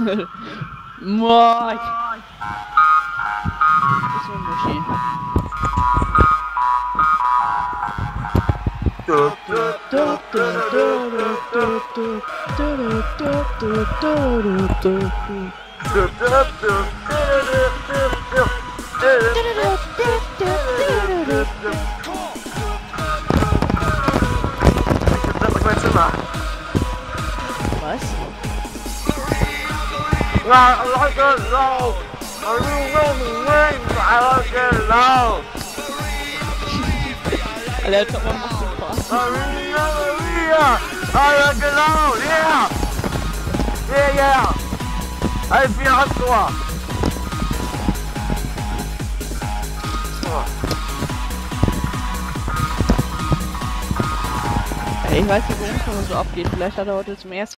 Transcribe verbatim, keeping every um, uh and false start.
Moin. Ist so ein Muschi. Was? I like it low. I really wings. I like it low. Alter, guck mal, machst du Spaß. I really yeah. I like it low. Yeah. Yeah, yeah. I feel it so. Ich weiß nicht, warum es so abgeht. Vielleicht hat er heute zum ersten